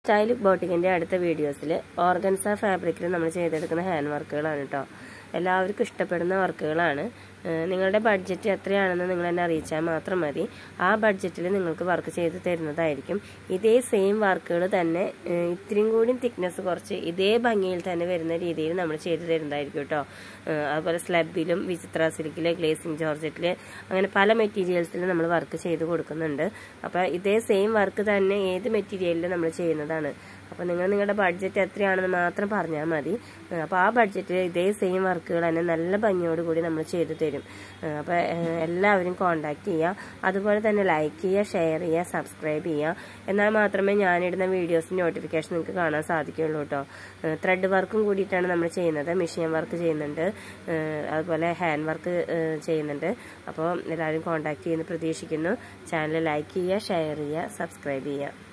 Style ബോട്ടിക്കിന്റെ അടുത്ത വീഡിയോസിൽ organza ഫാബ്രിക്കിൽ നമ്മൾ ചെയ്തെടുക്കുന്ന ഹാൻഡ് വർക്കുകളാണ് കേട്ടോ. എല്ലാവർക്കും ഇഷ്ടപ്പെടുന്ന വർക്കുകളാണ്. നിങ്ങളുടെ ബഡ്ജറ്റ് എത്രയാണെന്ന് നിങ്ങൾ എന്നെ അറിയിച്ചാൽ മാത്രം മതി. ആ ബഡ്ജറ്റിൽ നിങ്ങൾക്ക് വർക്ക് ചെയ്ത് തരുന്നതായിരിക്കും. ഇതേ സെയിം വർക്കുകൾ തന്നെ ഇത്രയും കൂടി തിക്നെസ് കുറച്ച് ഇതേ ഭംഗിയിൽ തന്നെ വരുന്ന രീതിയിൽ നമ്മൾ ചെയ്ത് തരുന്നതായിരിക്കും കേട്ടോ. അതുപോലെ സ്ലബിലും വിചിത്ര സിൽക്കിൽ ഗ്ലേസിംഗ് ജോർജറ്റിൽ അങ്ങനെ പല മെറ്റീരിയൽസിലും നമ്മൾ വർക്ക് ചെയ്ത് കൊടുക്കുന്നുണ്ട്. അപ്പോൾ ഇതേ സെയിം വർക്ക് തന്നെ ഏത് മെറ്റീരിയലിലും നമ്മൾ ചെയ്യുന്നതാണ്. അപ്പോൾ നിങ്ങളുടെ ബഡ്ജറ്റ് എത്രയാണെന്ന് മാത്രം പറഞ്ഞാൽ മതി. അപ്പോൾ ആ ബഡ്ജറ്റിൽ ഇതേ സെയിം വർക്കുകൾ തന്നെ നല്ല ഭംഗിയോടുകൂടി നമ്മൾ ചെയ്തു തരും. അപ്പോൾ എല്ലാവരും കോൺടാക്ട് ചെയ്യുക. അതുപോലെ തന്നെ ലൈക്ക് ചെയ്യുക, ഷെയർ ചെയ്യുക, സബ്സ്ക്രൈബ് ചെയ്യുക. എന്നാൽ മാത്രമേ ഞാനിടുന്ന വീഡിയോസിന് നോട്ടിഫിക്കേഷൻ നിങ്ങൾക്ക് കാണാൻ സാധിക്കുകയുള്ളൂ കേട്ടോ. ത്രെഡ് വർക്കും കൂടിയിട്ടാണ് നമ്മൾ ചെയ്യുന്നത്. മെഷീൻ വർക്ക് ചെയ്യുന്നുണ്ട്, അതുപോലെ ഹാൻഡ് വർക്ക് ചെയ്യുന്നുണ്ട്. അപ്പോൾ എല്ലാവരും കോൺടാക്ട് ചെയ്യുന്ന പ്രതീക്ഷിക്കുന്നു. ചാനൽ ലൈക്ക് ചെയ്യുക, ഷെയർ ചെയ്യുക, സബ്സ്ക്രൈബ് ചെയ്യുക.